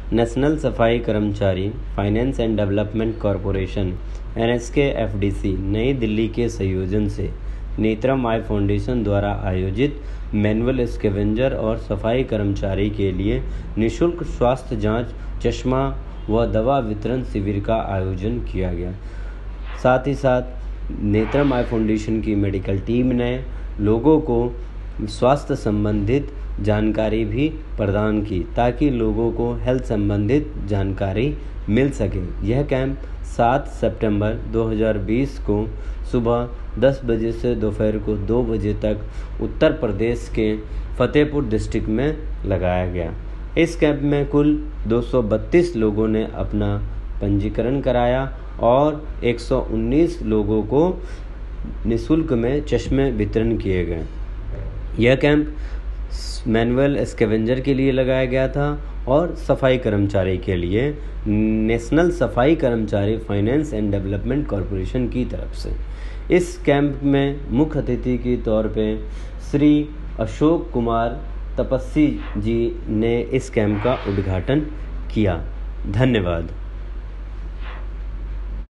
National सफाई कर्मचारी finance and development corporation NSKFDC New Delhi के संयोजन से नेत्रम आई फाउंडेशन द्वारा आयोजित मैनुअल स्कैवेंजर और सफाई कर्मचारी के लिए निःशुल्क स्वास्थ्य जांच, चश्मा व दवा वितरण शिविर का आयोजन किया गया। साथ ही साथ नेत्रम आई फाउंडेशन की मेडिकल टीम ने लोगों को स्वास्थ्य संबंधित जानकारी भी प्रदान की ताकि लोगों को हेल्थ संबंधित जानकारी मिल सके। यह कैंप 7 सितंबर 2020 को सुबह 10 बजे से दोपहर को 2 बजे तक उत्तर प्रदेश के फतेहपुर डिस्ट्रिक्ट में लगाया गया। इस कैंप में कुल 232 लोगों ने अपना पंजीकरण कराया और 119 लोगों को निःशुल्क में चश्मे वितरण किए गए। यह कैंप मैनुअल स्कैवेंजर के लिए लगाया गया था और सफाई कर्मचारी के लिए नेशनल सफाई कर्मचारी फाइनेंस एंड डेवलपमेंट कॉरपोरेशन की तरफ से। इस कैंप में मुख्य अतिथि के तौर पे श्री अशोक कुमार तपस्वी जी ने इस कैंप का उद्घाटन किया। धन्यवाद।